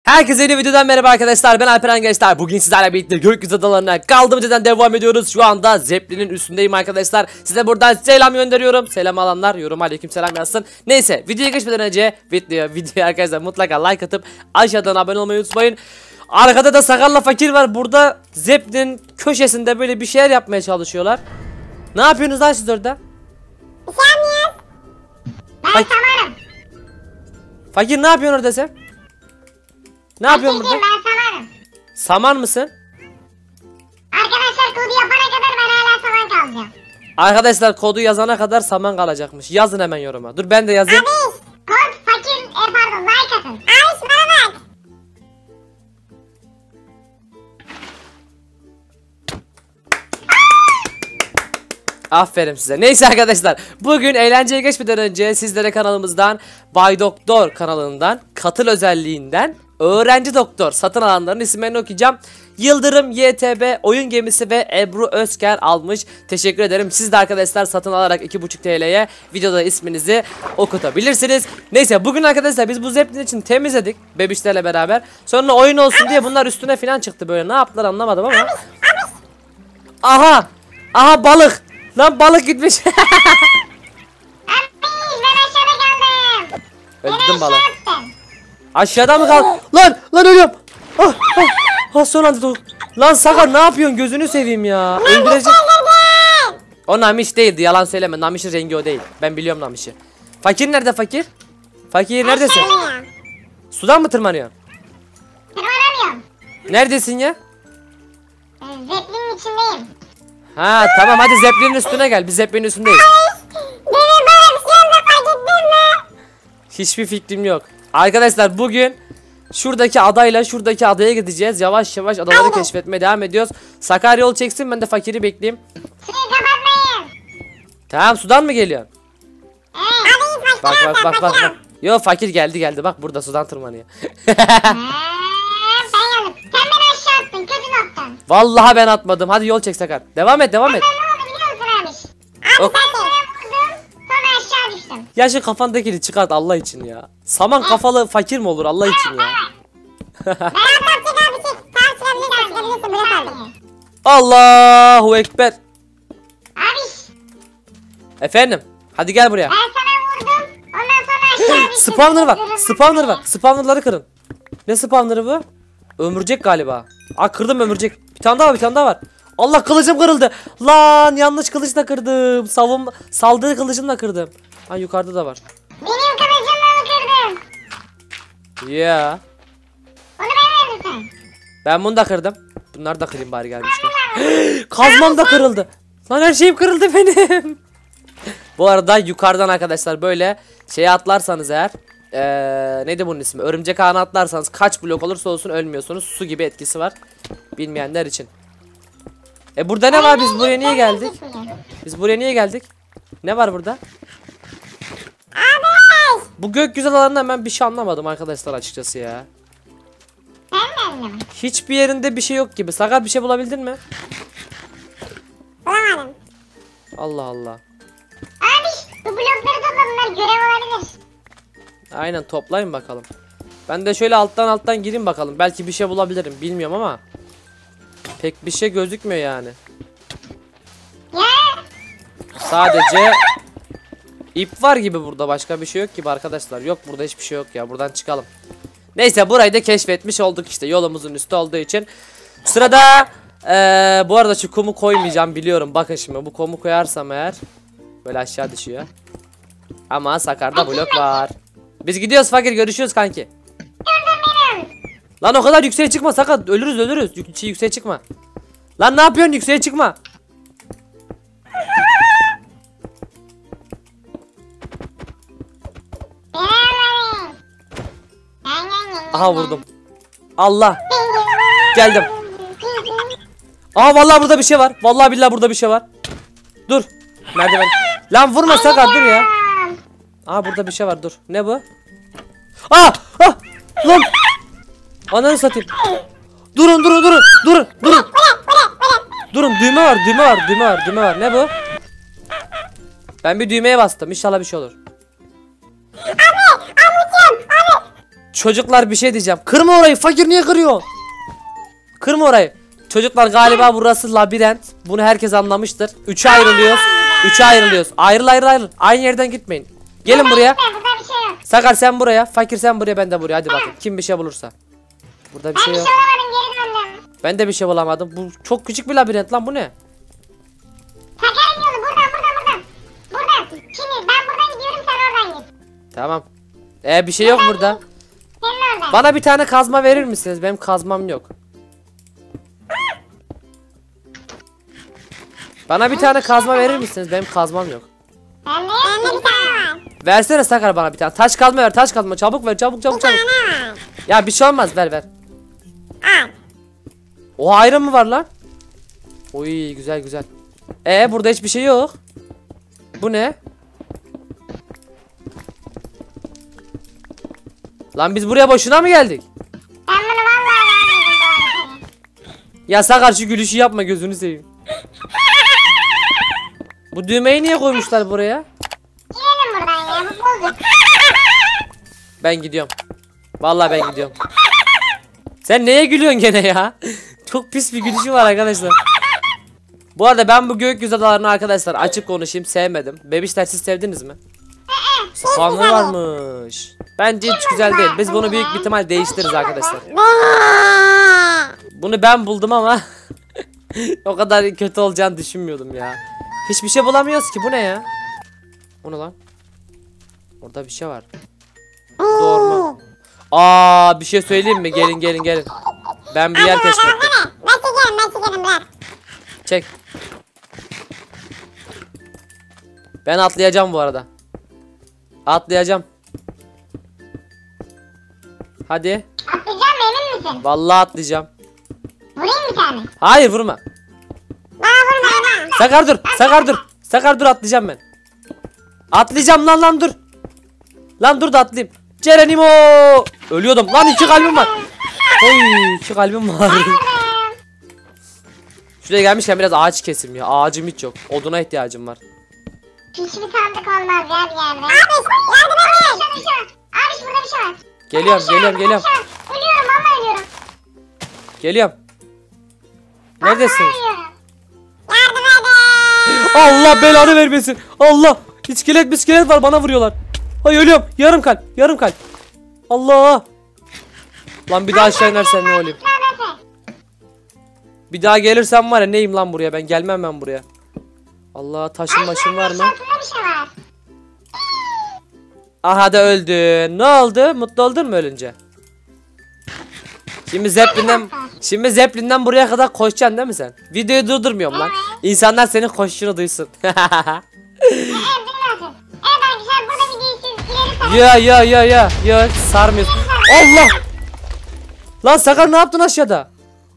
Herkese yeni videodan merhaba arkadaşlar, ben Alperen gençler. Bugün sizlerle birlikte gökyüzü adalarına kaldığımız yerden devam ediyoruz. Şu anda Zeppelin'in üstündeyim arkadaşlar. Size buradan selam gönderiyorum. Selam alanlar yoruma aleykümselam yazsın. Neyse, videoya geçmeden önce videoya arkadaşlar mutlaka like atıp aşağıdan abone olmayı unutmayın. Arkada da Sakar'la Fakir var. Burada Zeppelin'in köşesinde böyle bir şeyler yapmaya çalışıyorlar. Ne yapıyorsunuz lan siz orada? Ben samarım. Fakir ne yapıyorsun orada sen? Ne yapıyorsun burada? Ben samarım. Saman mısın? Arkadaşlar kodu yapana kadar ben hala saman kalacağım. Arkadaşlar kodu yazana kadar saman kalacakmış. Yazın hemen yoruma. Dur ben de yazayım. Abi kod fakir pardon like atın. Abi bana bak. Aferin size. Neyse arkadaşlar, bugün eğlenceye geçmeden önce sizlere kanalımızdan Bay Doktor kanalından katıl özelliğinden öğrenci doktor satın alanların isimlerini okuyacağım. Yıldırım, YTB, Oyun Gemisi ve Ebru Özker almış. Teşekkür ederim. Siz de arkadaşlar satın alarak 2,5 TL'ye videoda isminizi okutabilirsiniz. Neyse, bugün arkadaşlar biz bu Zeppelin için temizledik bebişlerle beraber. Sonra oyun olsun diye bunlar üstüne falan çıktı böyle. Ne yaptılar anlamadım ama. Aha! Aha balık! Lan balık gitmiş. Abi ben aşağıda kaldım. Öldüm balık. Yaptım. Aşağıda mı kal? Lan ölüyorum. Son anda lan Sakar ne yapıyorsun? Gözünü seveyim ya. Öldürecek. O Namiş değildi. Yalan söyleme. Namiş'in rengi o değil. Ben biliyorum Namiş'i. Fakir nerede fakir? Fakir neredesin? Aşağıdayım. Sudan mı tırmanıyorsun? Tırmanamıyorum. Neredesin ya? Zeplinin içindeyim. Ha tamam, hadi Zeppelin'in üstüne gel. Biz Zeppelin'in üstündeyiz. Demin böyle bir şey anda fark ettin mi? Hiçbir fikrim yok. Arkadaşlar bugün şuradaki adayla şuradaki adaya gideceğiz. Yavaş yavaş adaları keşfetmeye devam ediyoruz. Sakar yol çeksin, ben de fakiri bekleyeyim. Suyu kapatmayın. Tamam, sudan mı geliyorsun? Abi Bak. Yo fakir geldi bak, burada sudan tırmanıyor. Ben yandım. Sen beni aşağı attın. Kötü noktan. Vallahi ben atmadım. Hadi yol çek Sakar. Devam et. Ben ne oldu biliyor musun abi? Abi Ok. sen beni vurdun. Sonra aşağı düştüm. Ya şu kafandakini çıkart Allah için ya. Saman kafalı fakir mi olur Allah için ya. Tamam çıkabilirsin. Bırak abi. Allahu Ekber. Abi Efendim. Hadi gel buraya. ben sana vurdum. Ondan sonra aşağı düştüm. Spawner var. Spawnerları kırın. Ne spawnerı bu? Ömürcek galiba. Aa, kırdım ömürcek. Bir tane daha var. Allah, kılıcım kırıldı. Lan yanlış kılıçla kırdım. Saldırı kılıcımla kırdım. Ha, yukarıda da var. Benim kılıcımla mı kırdın? Ya. Onu ben verdim sen. Ben bunu da kırdım. Bunları da kırayım bari gelmişken. Kazmam da kırıldı. Lan her şeyim kırıldı benim. Bu arada yukarıdan arkadaşlar böyle şeye atlarsanız eğer neydi bunun ismi? Örümcek ağına atlarsanız kaç blok olursa olsun ölmüyorsunuz. Su gibi etkisi var. Bilmeyenler için. Burada ne var? Biz buraya niye geldik? Ne var burada? Abi. Bu gökyüzü alanından ben bir şey anlamadım arkadaşlar açıkçası ya. Ben mi anladım? Hiçbir yerinde bir şey yok gibi. Sakar bir şey bulabildin mi? Bulamadım. Allah Allah. Abi bu blokları topla, bunlar görev olabilir. Aynen, toplayın bakalım. Ben de şöyle alttan gireyim bakalım. Belki bir şey bulabilirim. Bilmiyorum ama pek bir şey gözükmüyor yani. Ya. Sadece ip var gibi burada. Başka bir şey yok gibi arkadaşlar. Yok, burada hiçbir şey yok ya. Buradan çıkalım. Neyse, burayı da keşfetmiş olduk işte. Yolumuzun üstü olduğu için. Sırada bu arada şu kumu koymayacağım biliyorum. Bakın şimdi bu kumu koyarsam eğer böyle aşağı düşüyor. Ama Sakar'da blok var. Biz gidiyoruz fakir, görüşürüz kanki. Lan o kadar yükseğe çıkma Sakar, ölürüz. Yükseğe çıkma. Lan ne yapıyorsun, yükseğe çıkma. Aha, vurdum. Allah. Geldim. Aha, vallahi burada bir şey var. Vallahi billahi burada bir şey var. Dur. Merdiven. Lan vurma Sakar, dur ya. Aha, burada bir şey var, dur. Ne bu? Lan. Ananı satayım. Durun. Durun, düğme var. Ne bu? Ben bir düğmeye bastım. İnşallah bir şey olur. Çocuklar bir şey diyeceğim. Kırma orayı. Fakir niye kırıyor? Kırma orayı. Çocuklar galiba burası labirent. Bunu herkes anlamıştır. 3'e ayrılıyoruz. 3'e ayrılıyoruz. Ayrıl. Aynı yerden gitmeyin. Gelin buraya. Burada bir şey yok. Sakar sen buraya. Fakir sen buraya, ben de buraya. Hadi bakın. Kim bir şey bulursa. Burada bir Ben şey bir yok. şey bulamadım, geri döndüm. Ben de bir şey bulamadım. Bu çok küçük bir labirent lan, bu ne? Sakar'ın yolu buradan. Buradan. Şimdi ben buradan gidiyorum, sen oradan git. Tamam. Bir şey yok burada. Senin oradan. Bana bir tane kazma verir misiniz? Benim kazmam yok. Bana bir tane kazma verir misiniz? Benim kazmam yok. Bende bir tane var. Versene Sakar bana bir tane. Taş kazma ver, taş kazma. Çabuk ver, çabuk. Bir tane var. Ya bir şey olmaz, ver. Al. O ayrı mı var lan? Oy güzel. Burada hiçbir şey yok. Bu ne? Lan biz buraya boşuna mı geldik? Ben bunu vallahi vermedim bu arada. Ya Sakar şu gülüşü yapma, gözünü seveyim. Bu düğmeyi niye koymuşlar buraya? Gidelim buradan ya, bu bozuk. Ben gidiyorum. Vallahi ben gidiyorum. Sen neye gülüyorsun gene ya? Çok pis bir gülüşü var arkadaşlar. Bu arada ben bu gökyüzü adalarını arkadaşlar açık konuşayım, sevmedim. Bebişler siz sevdiniz mi? Spawn'ı varmış. Bence hiç güzel değil. Biz bunu büyük bir ihtimal değiştiririz arkadaşlar. Bunu ben buldum ama o kadar kötü olacağını düşünmüyordum ya. Hiçbir şey bulamıyoruz ki, bu ne ya? O ne lan? Orada bir şey var. Doğru mu? Bir şey söyleyeyim mi? Gelin. Ben bir yer keşfettim. Ben çekerim bırak. Çek. Ben atlayacağım bu arada. Atlayacağım. Hadi. Atlayacağım, emin misin? Vallahi atlayacağım. Vurayım bir tane. Hayır vurma. Bana vurma. Sakar dur atlayacağım ben. Atlayacağım lan dur. Lan dur da atlayayım. Cerenimo. Ölüyordum. Lan 2 kalbim var. Oy 2 kalbim var. Şuraya gelmişken biraz ağaç kesim ya. Ağacım hiç yok. Oduna ihtiyacım var. Hiçbir sandık olmaz ya bir yerde. Abi yardım et. Abi burada bir şey var. Geliyorum. Ölüyorum, vallahi ölüyorum. Geliyorum. Neredesiniz? Ölüyorum. Yardım edin. Allah belanı vermesin. Allah. İskelet var, bana vuruyorlar. Ay ölüyorum. Yarım kalp. Allah. Lan bir daha aşağı inersen ne olayım? Bir daha gelirsem var ya, neyim lan buraya, ben gelmem ben buraya. Allah, taşın başın var mı? Şurada bir şey var. Aha da öldün. Ne oldu? Mutlu oldun mu ölünce? Şimdi Zeppelin'den buraya kadar koşacaksın değil mi sen? Videoyu durdurmuyorum lan. İnsanlar senin koşuşunu duysun. Bilmiyorsun. Evet arkadaşlar, burada videoyu siz ileri sarın. Ya sarmıyorsun. Allah. Lan Sakar ne yaptın aşağıda?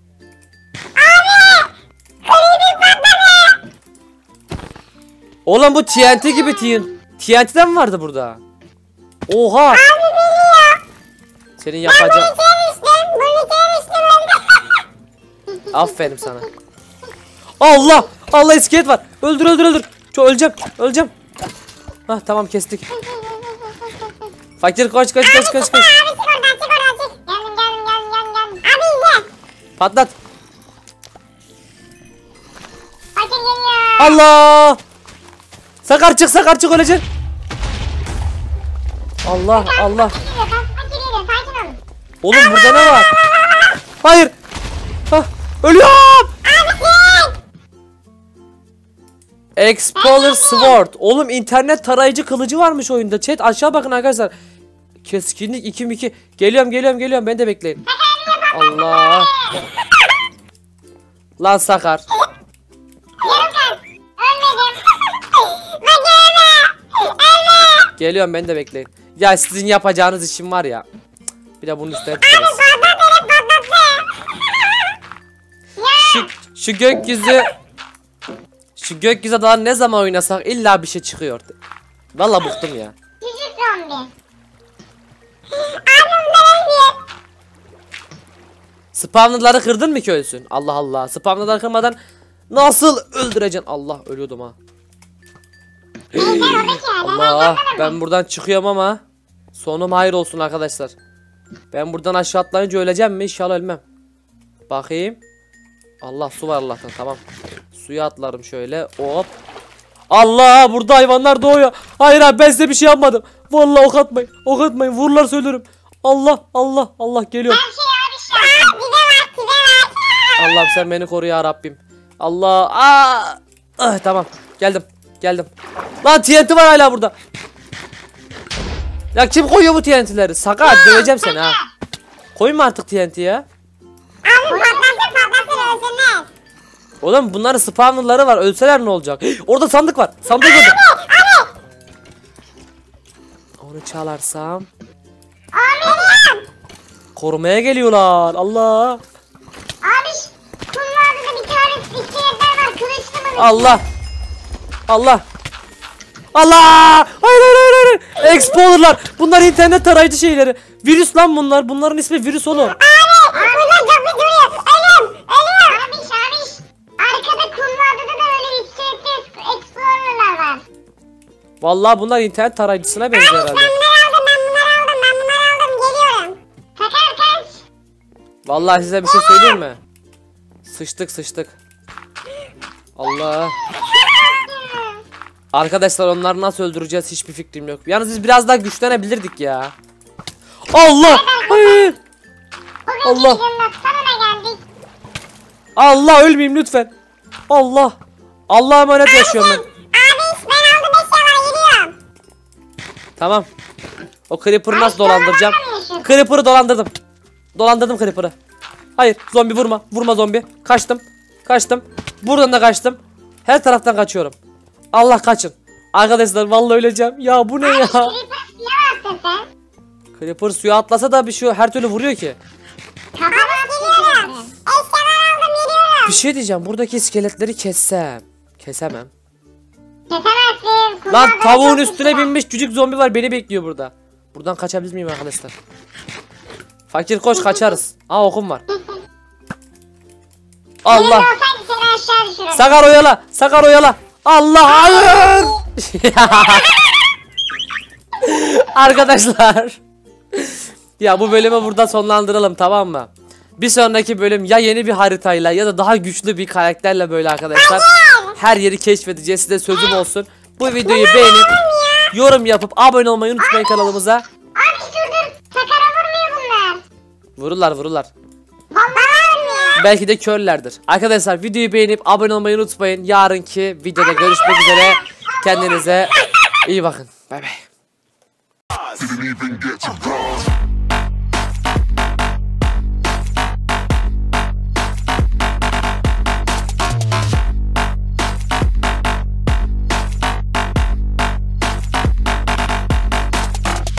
Oğlum bu TNT gibi TNT'den mi vardı burada? Oha. Senin yapacağın. Aferin sana. Allah iskelet var. Öldür. Öleceğim. Hah tamam, kestik. Fakir koş. Abi çık oradan. Geldim. Abi izle. Patlat. Fakir geliyor. Allah. Sakar çık öleceksin. Allah. Fakir geliyor, sakin olun. Oğlum burada ne var? Hayır. Hah, ölüyorum. Explorer Sword. Oğlum internet tarayıcı kılıcı varmış oyunda. Chat aşağı bakın arkadaşlar. Keskinlik 2 Geliyorum. Beni de bekleyin. Allah. Lan Sakar. Yarım kalp. Ölmedim. Geliyorum, beni de bekleyin. Ya sizin yapacağınız işim var ya. Bir de bunun üstüne tutarız. Şu gökyüzü adaları ne zaman oynasak illa bir şey çıkıyor. Vallahi bıktım ya. Küçük zombi. Spawnları kırdın mı ki ölsün? Allah. Spawnları kırmadan nasıl öldüreceksin? Allah, ölüyordum ha. Allah, ben buradan çıkıyorum ama sonum hayır olsun arkadaşlar. Ben buradan aşağı atlayınca öleceğim mi? İnşallah ölmem. Bakayım. Allah, su var Allah'tan, tamam. Suya atlarım şöyle. Hop. Allah, burada hayvanlar doğuyor. Hayır abi, ben size bir şey yapmadım. Vallahi ok atmayın. Ok atmayın. Vururlar söylerim. Allah Allah Allah, geliyorum. Her şey abi şu an. Bize var. Allah'ım sen beni koru ya Rabbim. Allah. Aa! Ah, tamam. Geldim. Geldim. Lan TNT var hala burada. Ya kim koyuyor bu TNT'leri? Sakar, döveceğim seni ha. Koyma artık TNT ya. Abi patlasın ölsünler. Oğlum bunların spawnerları var. Ölseler ne olacak? Orada sandık var. Sandık gördüm. Onu çalarsam. Amirim. Korumaya geliyorlar. Allah. Abi bunlarda bir tane iskeletler var. Kılıçlı mı? Allah. Allah. Allah. Hayır hayır hayır. Hayır. Explorer'lar. Bunlar internet tarayıcı şeyleri. Virüs lan bunlar. Bunların ismi virüs oğlum. Abi burada kapı duruyor. Ölüm. Abiş. Arkada kumlarda da öyle iskeletli explorer'lar var. Vallahi bunlar internet tarayıcısına benziyor herhalde. Ben bunları aldım. Geliyorum. Sakar kaç. Vallahi size bir şey söyleyeyim mi? Sıçtık. Allah. Arkadaşlar onları nasıl öldüreceğiz hiçbir fikrim yok. Yalnız biz biraz daha güçlenebilirdik ya. Allah. Hayır. Allah. Sonuna geldik. Allah, ölmeyeyim lütfen. Allah. Allah'a emanet yaşıyorum ben. Abi ben aldım eşyalar geliyorum. Tamam. O Creeper'ı nasıl dolandıracağım? Creeper'ı dolandırdım. Dolandırdım Creeper'ı. Hayır, zombi vurma. Vurma zombi. Kaçtım. Buradan da kaçtım. Her taraftan kaçıyorum. Allah, kaçın. Arkadaşlar vallahi öleceğim. Ya bu ne ya? Creeper suya attın sen. Creeper suya atlasa da bir şey her türlü vuruyor ki. Kafama geliyorum. Eşyalar aldım geliyorum. Bir şey diyeceğim. Buradaki iskeletleri kessem. Kesemem. Kesemezsin. Lan tavuğun üstüne binmiş cücük zombi var, beni bekliyor burada. Buradan kaçabilir miyim arkadaşlar? Fakir koş, kaçarız. Aa, okum var. Allah. Olsaydı seni aşağı düşürürdüm. Sakar oyala. Allah, hayır. Arkadaşlar. Ya bu bölümü burada sonlandıralım, tamam mı? Bir sonraki bölüm ya yeni bir haritayla ya da daha güçlü bir karakterle böyle arkadaşlar. Her yeri keşfedeceğiz, size sözüm olsun. Bu videoyu beğenip yorum yapıp abone olmayı unutmayın kanalımıza. Abi dur. Sakara vurmuyor bunlar. Vururlar. Vallahi vurmuyor. Belki de körlerdir. Arkadaşlar videoyu beğenip abone olmayı unutmayın. Yarınki videoda görüşmek üzere. Kendinize iyi bakın. Bay bay. Didn't even get to bronze.